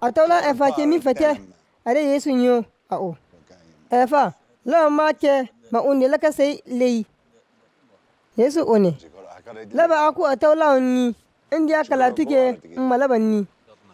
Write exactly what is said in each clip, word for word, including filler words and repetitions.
Atawla efa ke mi fete. Are Yesu nyo a o. Efa la ma ke ma unde la ka sai lei. Yesu one. Laba aku atawla ni india kala tike malaba ni.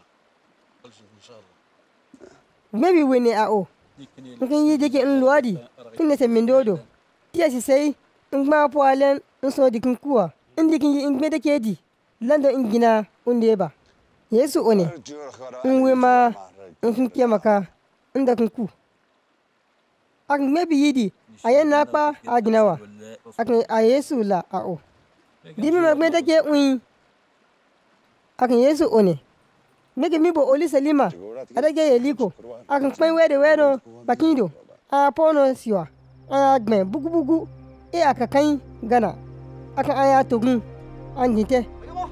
Maybe wene a o. Nkin yi dike in luadi. Kinne se mindodo. Tia si sai in ma poalen in so dikin kuwa. Indi kin yi in gbe dake di. Lando in gina unde ba. Yesu one. In we ma in kin ke maka inda kin ku. Ak maybe yidi ayen na pa a ginawa. Ak a Yesu la a o. Dimi ma gbe dake un. Ak Yesu one. Mege mi bo oli salima. Adage yeliko. Ak kwen wede wedo bakindo. A pono siwa. A gme bugu bugu. E akakai gana. Ak aya togun. Anjite.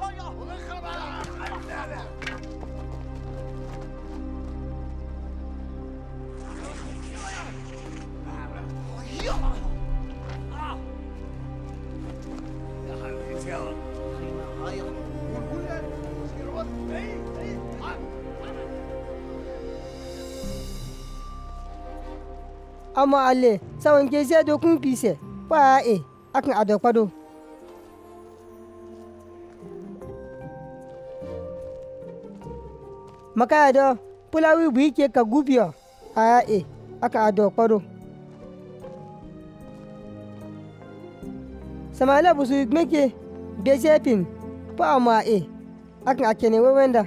Ama ale sawan ke se do kun pise pa e akan adokwado maka do pulawi bu ke ka gubio a e akan adokwado samala busu meke bezepin pa ama e akan akene wewenda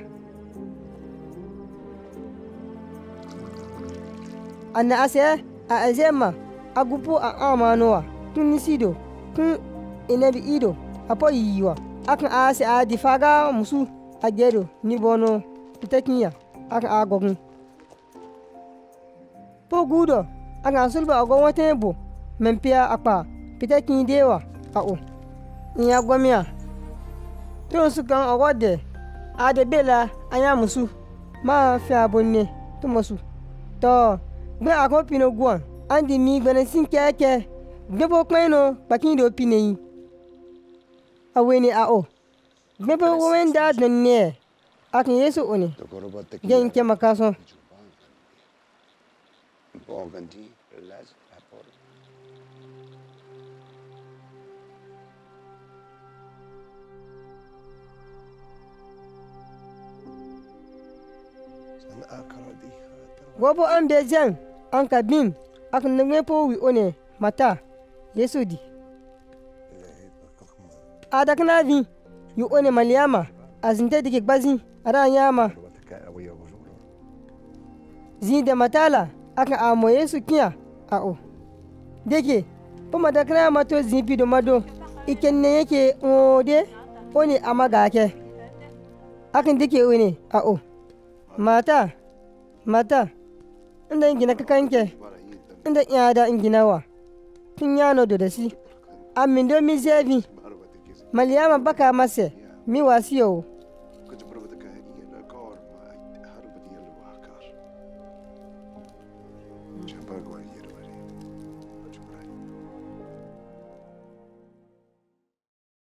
anna ase a azema agupo a amanoa tun nisido kun inabi ido apo yiwa akan ase a difaga musu agedo ni bono pitakinya akan agogun po gudo akan sulba agon watembo mempia apa pitakin dewa a o inya gwamia ton sukan awode ade bela anya musu ma fi abonne to musu to gbe akon pino guan andi mi gbene sin keke gbebo kweno bakin do pineyi aweni a o gbebo wenda donne akin Yesu one gen ke makaso Wobo an bejan an kabin ak nenge po wi one mata Yesu di ada kana vi yu one maliama azinte dike gbazi ara nyama zinde matala aka amo Yesu kiya a o deke po mata kana mato zimpi do mado ikenne yake o de one amaga ke akin dike one a o mata mata inda ingina kakanke inda iyada inginawa tun yano do da si amin do mi zevi maliyama baka mase mi wasiyo